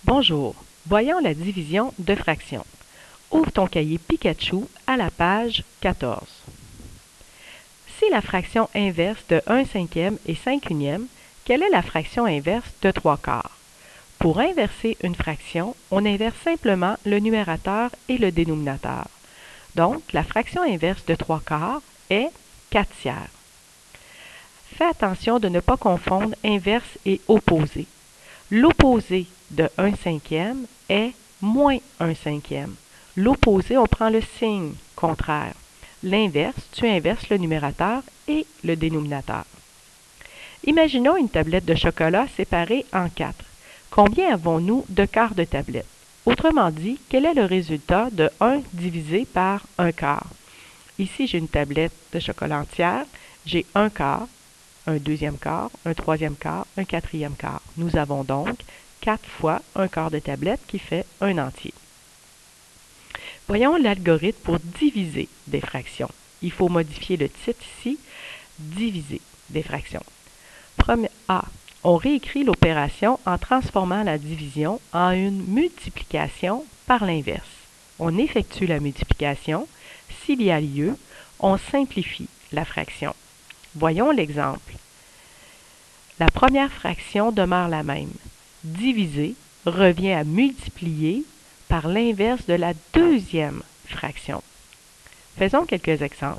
Bonjour, voyons la division de fractions. Ouvre ton cahier Pikachu à la page 14. Si la fraction inverse de 1/5 est 5/1, quelle est la fraction inverse de 3/4? Pour inverser une fraction, on inverse simplement le numérateur et le dénominateur. Donc, la fraction inverse de 3/4 est 4/3. Fais attention de ne pas confondre inverse et opposé. L'opposé de 1/5 est moins 1/5. L'opposé, on prend le signe contraire. L'inverse, tu inverses le numérateur et le dénominateur. Imaginons une tablette de chocolat séparée en 4. Combien avons-nous de quarts de tablette? Autrement dit, quel est le résultat de 1 divisé par 1 quart? Ici, j'ai une tablette de chocolat entière. J'ai un quart, un deuxième quart, un troisième quart, un quatrième quart. Nous avons donc 4 fois un quart de tablette qui fait un entier. Voyons l'algorithme pour diviser des fractions. Il faut modifier le titre ici, diviser des fractions. Premier A. On réécrit l'opération en transformant la division en une multiplication par l'inverse. On effectue la multiplication. S'il y a lieu, on simplifie la fraction. Voyons l'exemple. La première fraction demeure la même. Diviser revient à multiplier par l'inverse de la deuxième fraction. Faisons quelques exemples.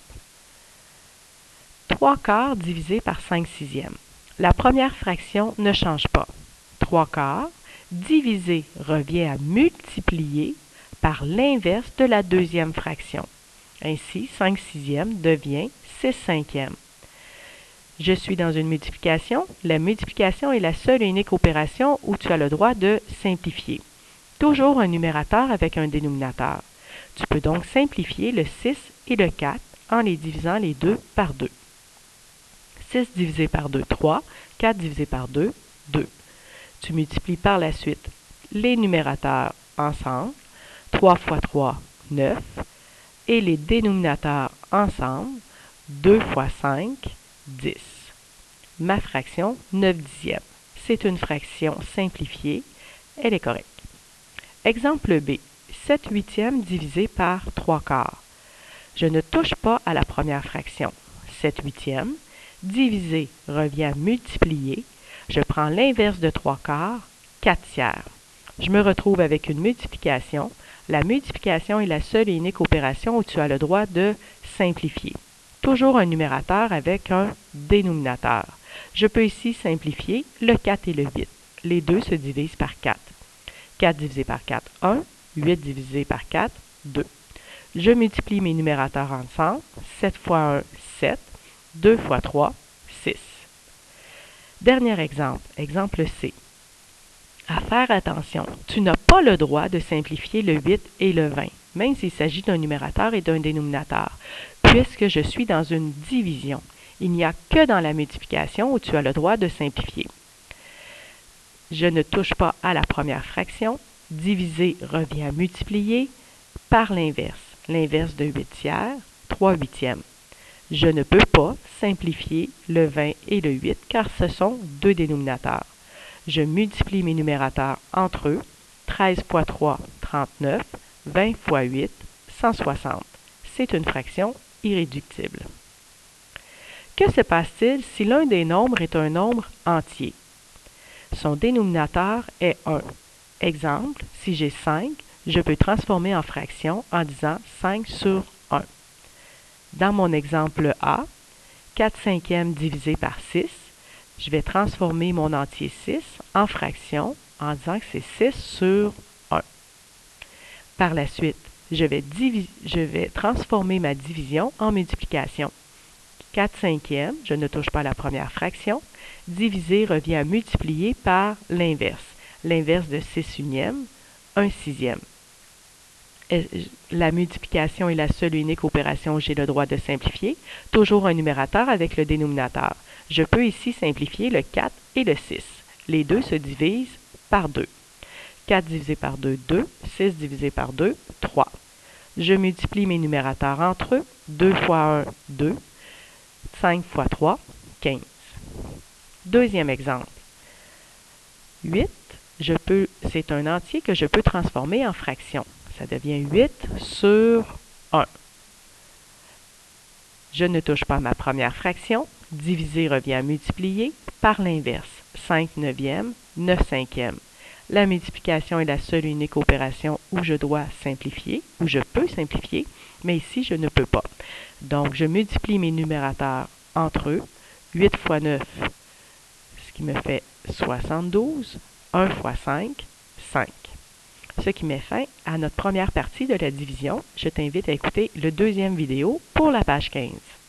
3/4 divisé par 5/6. La première fraction ne change pas. 3/4 divisé revient à multiplier par l'inverse de la deuxième fraction. Ainsi, 5/6 devient 6/5. Je suis dans une multiplication. La multiplication est la seule et unique opération où tu as le droit de simplifier. Toujours un numérateur avec un dénominateur. Tu peux donc simplifier le 6 et le 4 en les divisant les deux par 2. 6 divisé par 2, 3. 4 divisé par 2, 2. Tu multiplies par la suite les numérateurs ensemble. 3 fois 3, 9. Et les dénominateurs ensemble. 2 fois 5, 10. Ma fraction, 9/10. C'est une fraction simplifiée. Elle est correcte. Exemple B. 7/8 divisé par 3/4. Je ne touche pas à la première fraction. 7/8 divisé revient à multiplier. Je prends l'inverse de 3/4, 4/3. Je me retrouve avec une multiplication. La multiplication est la seule et unique opération où tu as le droit de simplifier. Toujours un numérateur avec un dénominateur. Je peux ici simplifier le 4 et le 8. Les deux se divisent par 4. 4 divisé par 4, 1. 8 divisé par 4, 2. Je multiplie mes numérateurs ensemble. 7 fois 1, 7. 2 fois 3, 6. Dernier exemple, exemple C. À faire attention, tu n'as pas le droit de simplifier le 8 et le 20, même s'il s'agit d'un numérateur et d'un dénominateur, puisque je suis dans une division. Il n'y a que dans la multiplication où tu as le droit de simplifier. Je ne touche pas à la première fraction. Diviser revient à multiplier par l'inverse. L'inverse de 8/3, 3/8. Je ne peux pas simplifier le 20 et le 8 car ce sont deux dénominateurs. Je multiplie mes numérateurs entre eux. 13 fois 3, 39. 20 fois 8, 160. C'est une fraction irréductible. Que se passe-t-il si l'un des nombres est un nombre entier? Son dénominateur est 1. Exemple, si j'ai 5, je peux transformer en fraction en disant 5 sur 1. Dans mon exemple A, 4/5 divisé par 6, je vais transformer mon entier 6 en fraction en disant que c'est 6 sur 1. Par la suite, je vais transformer ma division en multiplication. 4/5, je ne touche pas à la première fraction. Diviser revient à multiplier par l'inverse. L'inverse de 6/1, 1/6. La multiplication est la seule et unique opération où j'ai le droit de simplifier. Toujours un numérateur avec le dénominateur. Je peux ici simplifier le 4 et le 6. Les deux se divisent par 2. 4 divisé par 2, 2. 6 divisé par 2, 3. Je multiplie mes numérateurs entre eux. 2 fois 1, 2. 5 fois 3, 15. Deuxième exemple. 8 c'est un entier que je peux transformer en fraction. Ça devient 8 sur 1. Je ne touche pas à ma première fraction. Diviser revient à multiplier. Par l'inverse, 5 neuvièmes, 9 cinquièmes. La multiplication est la seule et unique opération où je dois simplifier, où je peux simplifier, mais ici, je ne peux pas. Donc, je multiplie mes numérateurs entre eux. 8 fois 9, ce qui me fait 72. 1 fois 5, 5. Ce qui met fin à notre première partie de la division. Je t'invite à écouter le deuxième vidéo pour la page 15.